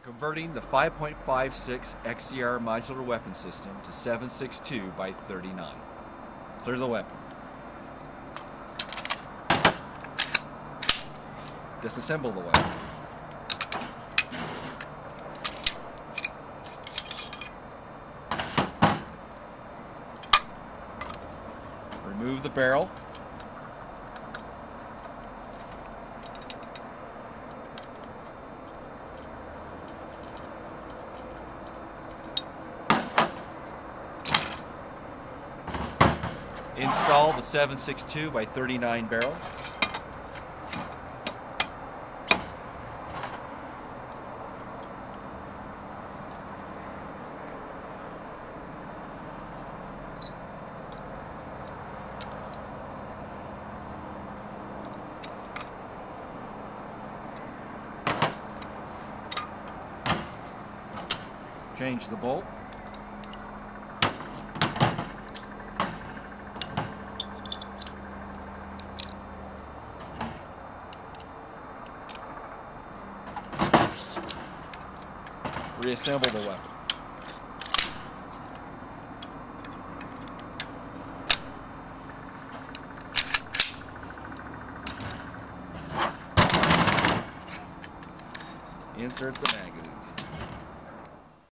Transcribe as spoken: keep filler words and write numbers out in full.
Converting the five point five six X C R modular weapon system to seven six two by thirty-nine. Clear the weapon. Disassemble the weapon. Remove the barrel. Install the seven six two by thirty-nine barrel. Change the bolt. Reassemble the weapon. Insert the magazine.